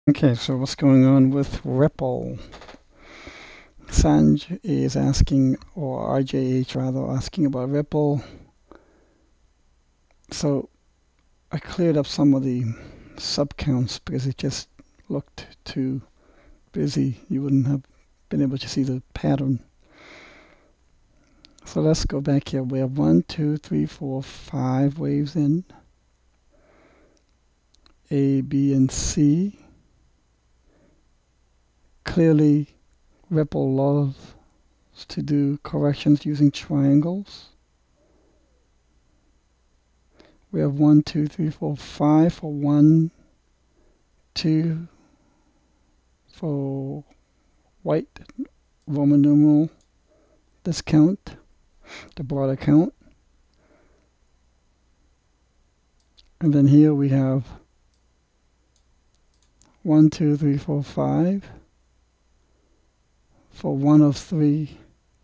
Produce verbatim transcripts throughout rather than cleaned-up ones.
Okay, so what's going on with Ripple? Sanj is asking, or R J H rather, asking about Ripple. So I cleared up some of the sub counts because it just looked too busy. You wouldn't have been able to see the pattern. So let's go back here. We have one, two, three, four, five waves in. A, B, and C. Clearly, Ripple loves to do corrections using triangles. We have one, two, three, four, five for one, two for white Roman numeral discount, the broader count. And then here we have one, two, three, four, five for one of three.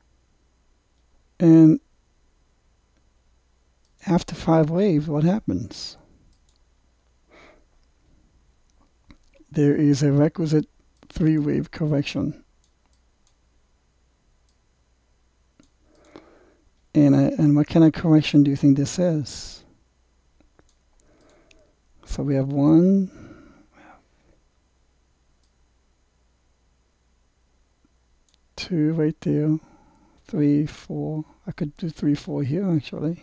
And after five waves, what happens? There is a requisite three-wave correction. And, I, and what kind of correction do you think this is? So we have one, two right there, three, four. I could do three, four here actually.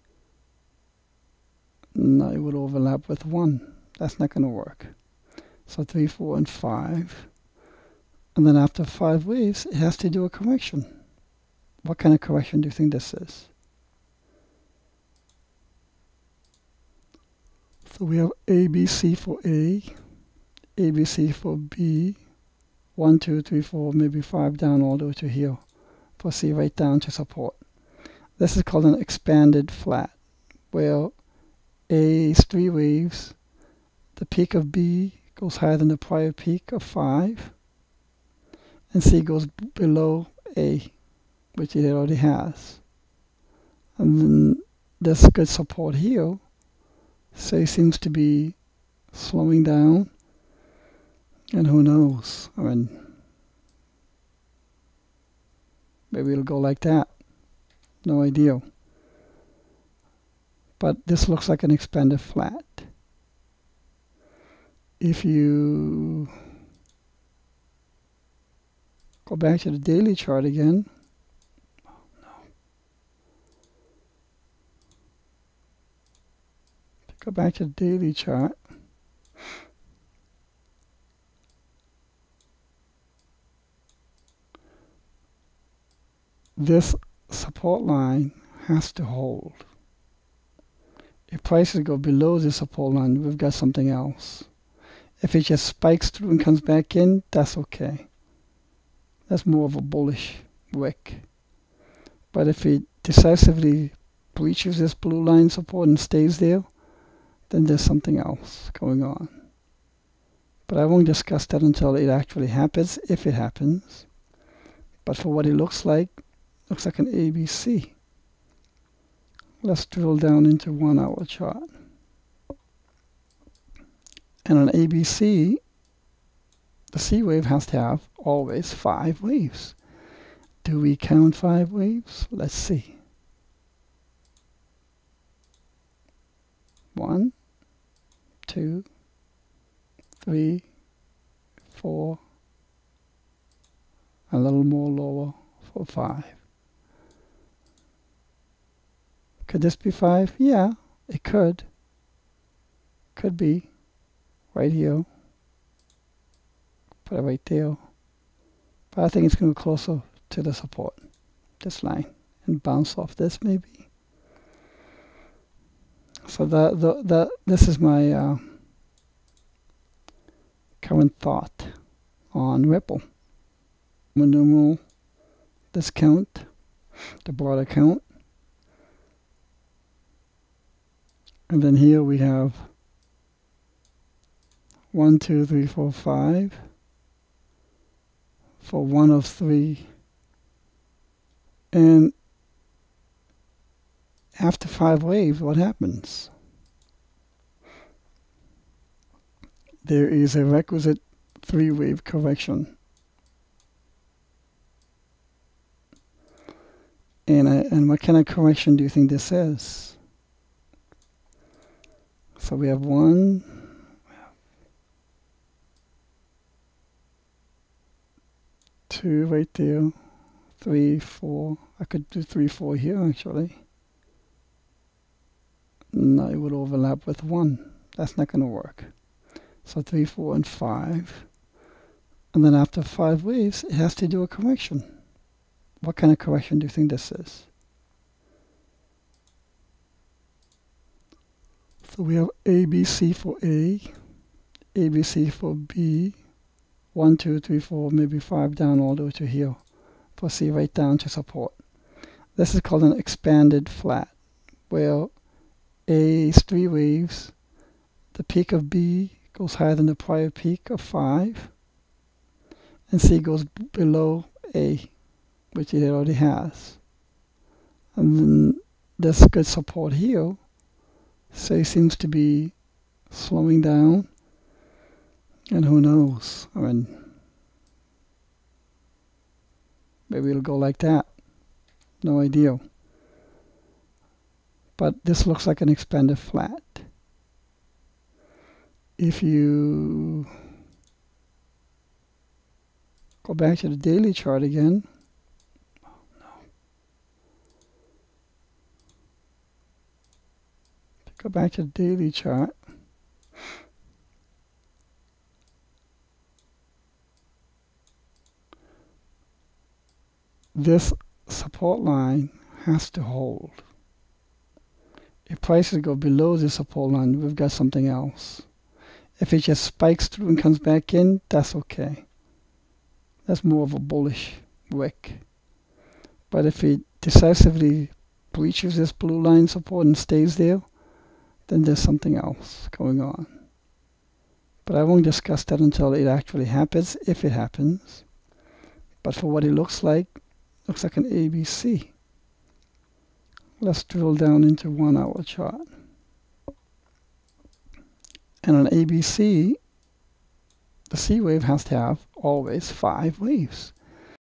No, it would overlap with one. That's not going to work. So three, four, and five. And then after five waves, it has to do a correction. What kind of correction do you think this is? So we have A, B, C for A, A, B, C for B, one, two, three, four, maybe five down all the way to here for C right down to support. This is called an expanded flat, where A is three waves, the peak of B goes higher than the prior peak of five, and C goes b below A, which it already has. And then there's good support here. So it seems to be slowing down, and who knows? I mean, maybe it'll go like that. No idea. But this looks like an expanded flat. If you go back to the daily chart again, oh no. Go back to the daily chart. This support line has to hold. If prices go below the support line, we've got something else. If it just spikes through and comes back in, that's okay. That's more of a bullish wick. But if it decisively breaches this blue line support and stays there, then there's something else going on. But I won't discuss that until it actually happens, if it happens. But for what it looks like, looks like an A B C. Let's drill down into one hour chart. And on A B C, the C wave has to have always five waves. Do we count five waves? Let's see. One, two, three, four, a little more lower for five. Could this be five? Yeah, it could. Could be. Right here. Put it right there. But I think it's going to go closer to the support, this line, and bounce off this maybe. So that the, the, this is my uh, current thought on Ripple. Numeral discount, the broader count. And then here we have one, two, three, four, five for one of three. And after five waves, what happens? there is a requisite three-wave correction. And, I, and what kind of correction do you think this is? So we have one, two right there, three, four. I could do three, four here actually. No, it would overlap with one. That's not going to work. So three, four, and five. And then after five waves, it has to do a correction. What kind of correction do you think this is? So we have A B C for A, A B C for B, one, two, three, four, maybe five down all the way to here, for C right down to support. This is called an expanded flat, where A is three waves, the peak of B goes higher than the prior peak of five, and C goes b below A, which it already has. And then there's good support here. C seems to be slowing down, and who knows? I mean, maybe it'll go like that. No idea. But this looks like an expanded flat. If you go back to the daily chart again, oh no. Go back to the daily chart. This support line has to hold. If prices go below the support line, we've got something else. If it just spikes through and comes back in, that's okay. That's more of a bullish wick. But if it decisively breaches this blue line support and stays there, then there's something else going on. But I won't discuss that until it actually happens, if it happens. But for what it looks like, looks like an A B C. Let's drill down into one hour chart. And an A B C, the C wave has to have always five waves.